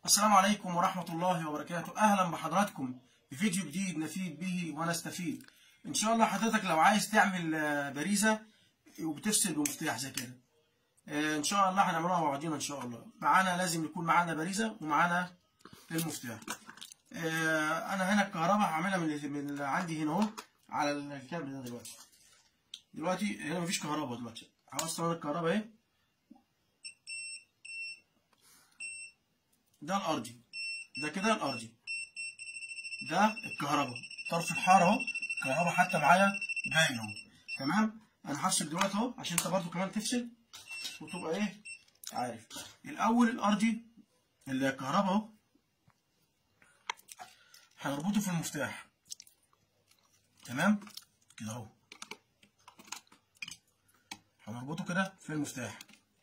السلام عليكم ورحمة الله وبركاته. أهلا بحضراتكم بفيديو جديد نفيد به ونستفيد. إن شاء الله حضرتك لو عايز تعمل باريزة وبتفصل بمفتاح زي كده، إن شاء الله هنعملوها مع بعضينا. إن شاء الله معانا لازم يكون معانا باريزة ومعانا المفتاح. أنا هنا الكهرباء هعملها من اللي عندي هنا أهو على الكابل ده. دلوقتي هنا مفيش كهرباء، دلوقتي هوصل أنا الكهرباء أهي. ده الارضي، ده كده الارضي، ده الكهرباء، طرف الحاره اهو الكهرباء حتى معايا باين اهو. تمام، انا هفصل دلوقتي اهو عشان انت برضو كمان تفصل وتبقى ايه عارف. الاول الارضي الكهرباء اهو هنربطه في المفتاح. تمام كده اهو، هنربطه كده في المفتاح.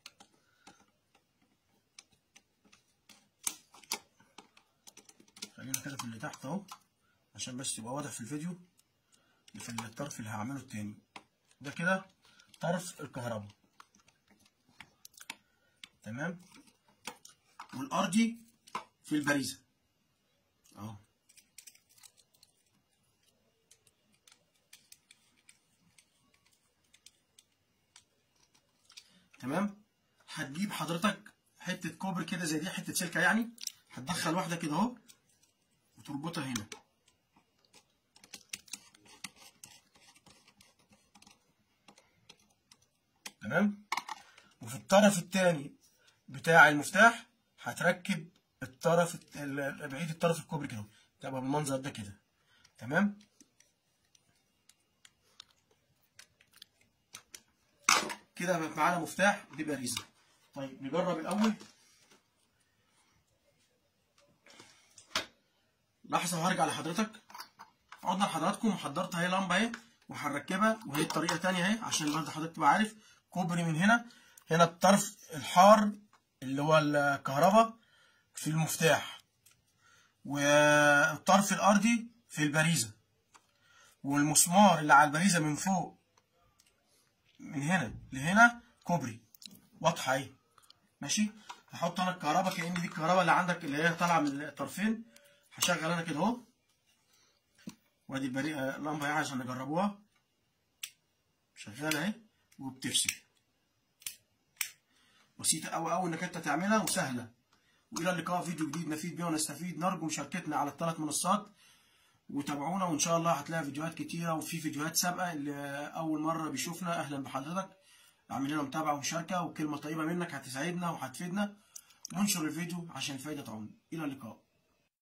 خلينا كده في اللي تحت اهو عشان بس يبقى واضح في الفيديو. في الطرف اللي هعمله التاني ده كده طرف الكهرباء. تمام، والارضي في البريزه اهو. تمام، هتجيب حضرتك حته كوبري كده زي دي، حته سلكه يعني، هتدخل واحده كده اهو وتربطها هنا. تمام، وفي الطرف الثاني بتاع المفتاح هتركب الطرف بعيد الطرف الكوبري كده، تبقى بالمنظر ده كده. تمام، كده بقى معانا مفتاح دي باريزة. طيب نجرب الاول. لحظه وهرجع لحضرتك. عدنا لحضراتكم، حضرت اهي لمبه اهي وهنركبها، وهي الطريقه ثانيه اهي عشان برضه حضرتك تبقى عارف. كوبري من هنا الطرف الحار اللي هو الكهرباء في المفتاح، والطرف الارضي في البريزه، والمسمار اللي على البريزه من فوق من هنا لهنا كوبري. واضحه اهي ماشي. هحط انا الكهرباء كأن دي الكهرباء اللي عندك اللي هي طالعه من الطرفين. هشغل انا كده اهو، وادي اللمبه اهي عشان نجربوها. شغاله اهي وبتفصل. بسيطه قوي قوي انك انت تعملها وسهله. والى اللقاء في فيديو جديد نفيد بيه ونستفيد. نرجو مشاركتنا على ال3 منصات وتابعونا، وان شاء الله هتلاقي فيديوهات كتيره، وفي فيديوهات سابقه. اللي اول مره بيشوفنا اهلا بحضرتك، اعمل لنا متابعه ومشاركه، وكلمه طيبه منك هتسعدنا وهتفيدنا. وانشر الفيديو عشان الفايده تعم. الى اللقاء.